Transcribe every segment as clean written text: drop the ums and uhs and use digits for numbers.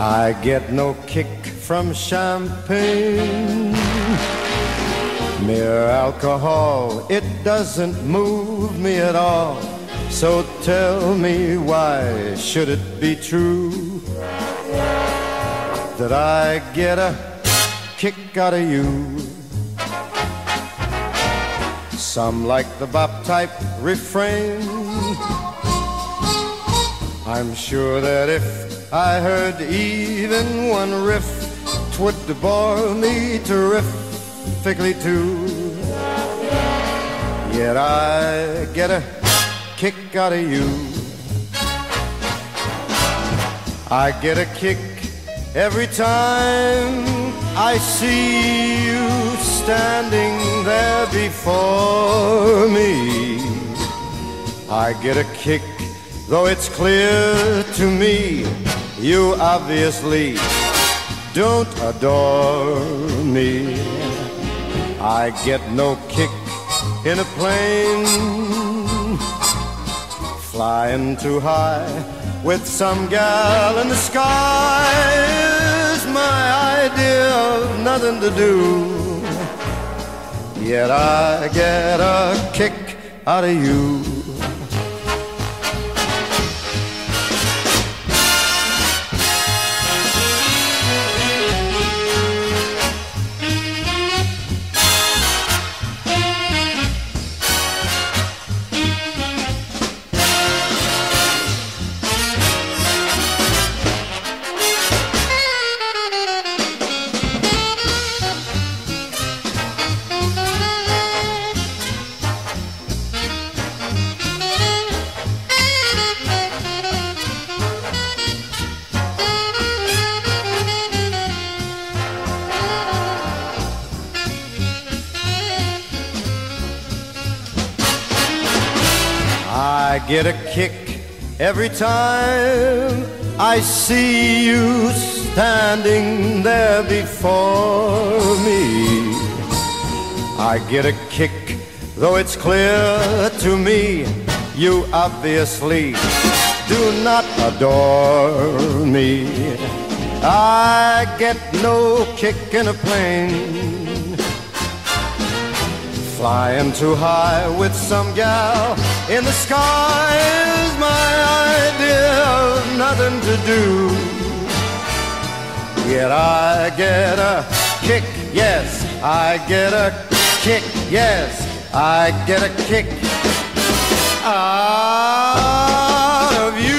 I get no kick from champagne. Mere alcohol, it doesn't move me at all. So tell me, why should it be true that I get a kick out of you? Some like the bop type refrain. I'm sure that if I heard even one riff, 'twould bore me terrifically too. Yet I get a kick out of you. I get a kick every time I see you standing there before me. I get a kick, though it's clear to me you obviously don't adore me. I get no kick in a plane, flying too high with some gal in the sky is my idea of nothing to do. Yet I get a kick out of you. I get a kick every time I see you standing there before me. I get a kick, though it's clear to me you obviously do not adore me. I get no kick in a plane, flying too high with some gal in the sky is my idea of nothing to do. Yet I get a kick, yes, I get a kick, yes, I get a kick out of you.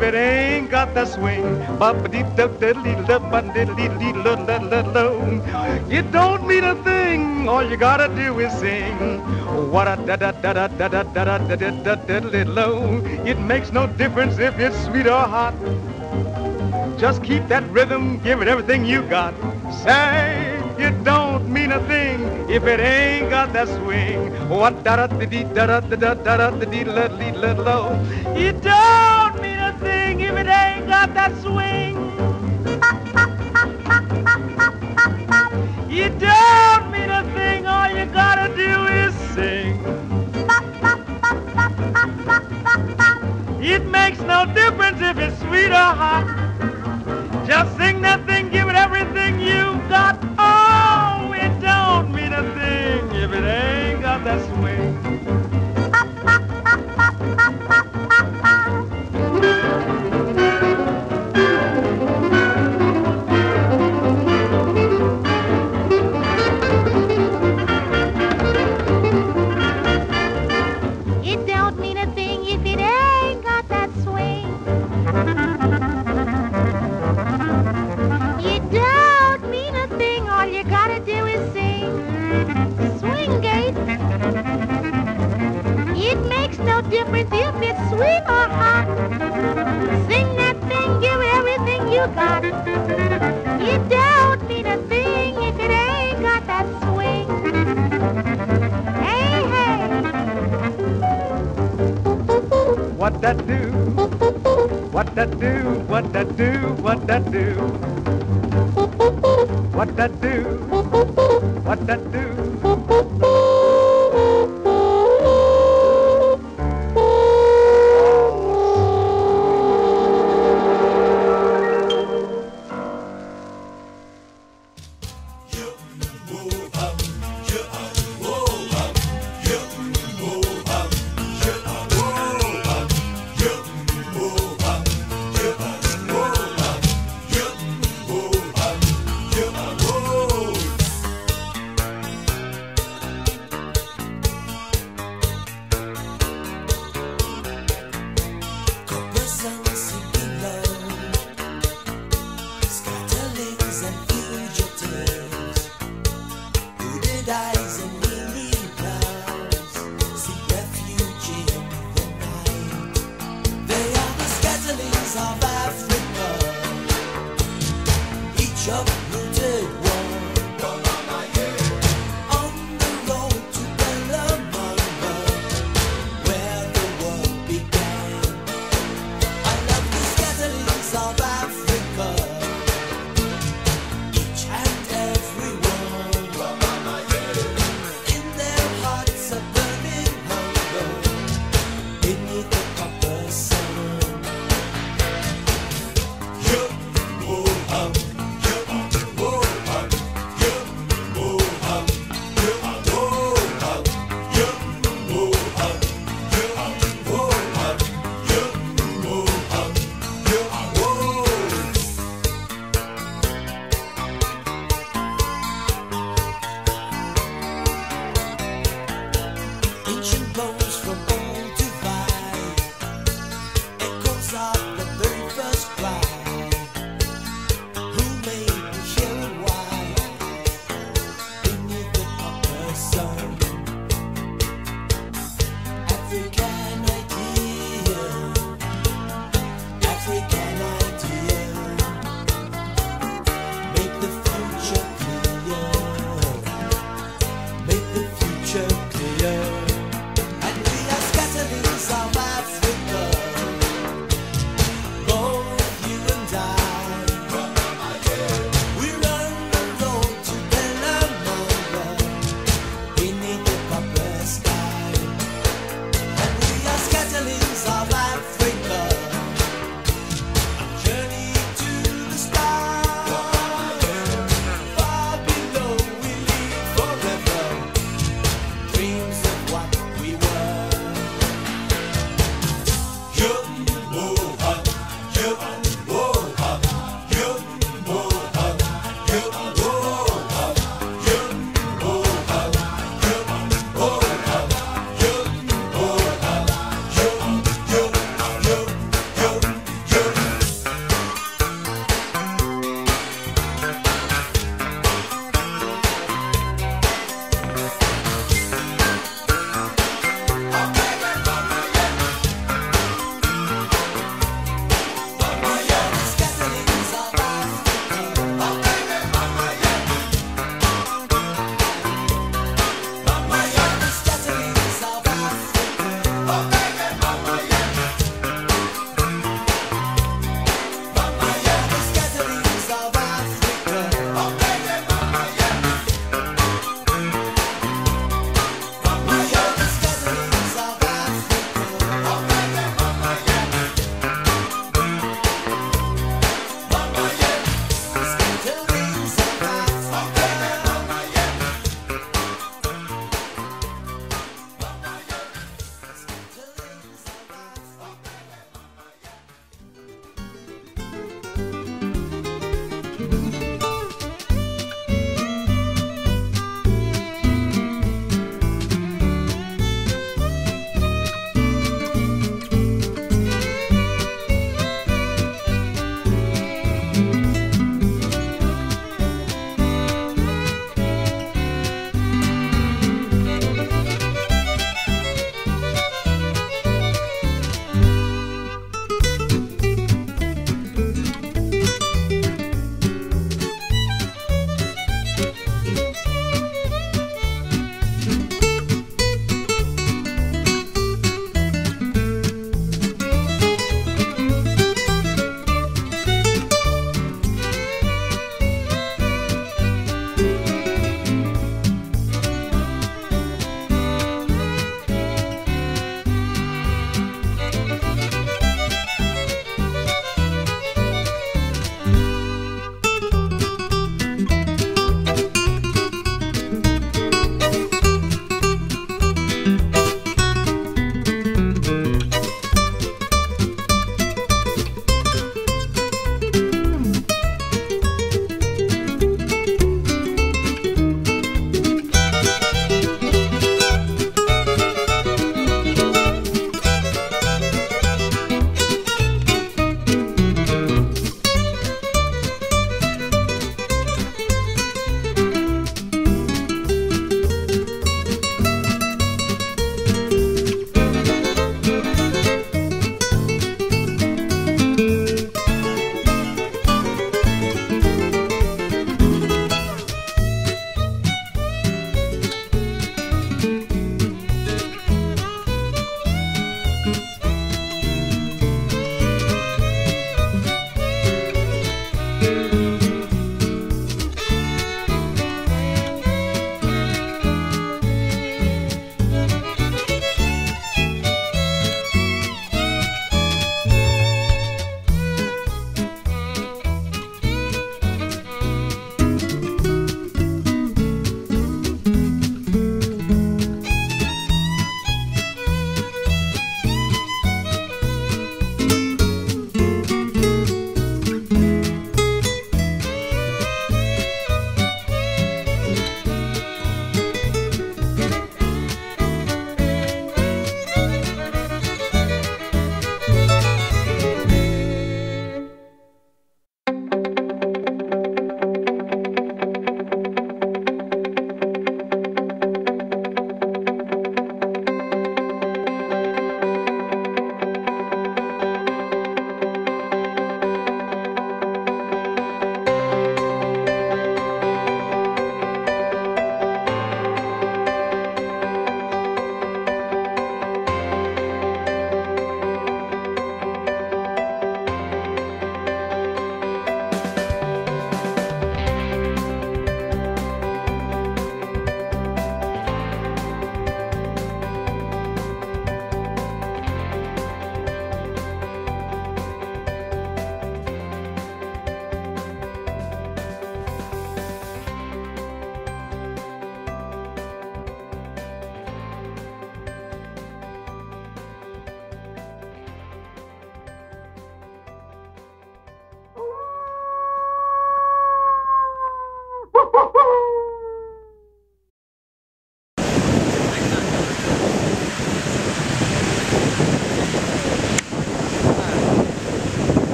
if it ain't got the swing. It don't mean a thing, all you gotta do is sing. What a da da da da da da da da da da da. It makes no difference if it's sweet or hot. Just keep that rhythm, give it everything you got. Say, it don't mean a thing if it ain't got that swing. What da da da da da da da da da da. It don't mean a thing if it ain't got that swing. It don't mean a thing, all you gotta do is sing. It makes no difference if it's sweet or hot. Just sing that thing, give it everything you got. Oh, it don't mean a thing if it ain't got that swing. It don't mean a thing if it ain't got that swing. It don't mean a thing, all you gotta do is sing. Swing gate. It makes no difference if it's sweet or hot. Sing that thing, give it everything you got. It don't mean a thing if it ain't got that swing. Hey, hey. What that do? What that do? What that do? What that do? What that do? What that do? Make the future clear.